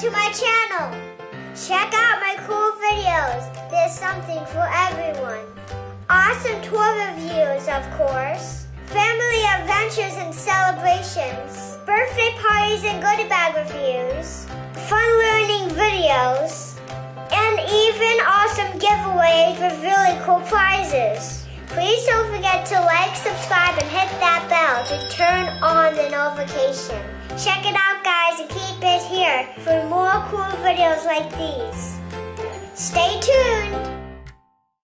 to my channel. Check out my cool videos. There's something for everyone. Awesome tour reviews, of course. Family adventures and celebrations. Birthday parties and goodie bag reviews. Fun learning videos. And even awesome giveaways with really cool prizes. Please don't forget to like, subscribe, and hit that bell to turn on the notification. Check it out, guys, and keep it here for more cool videos like these. Stay tuned!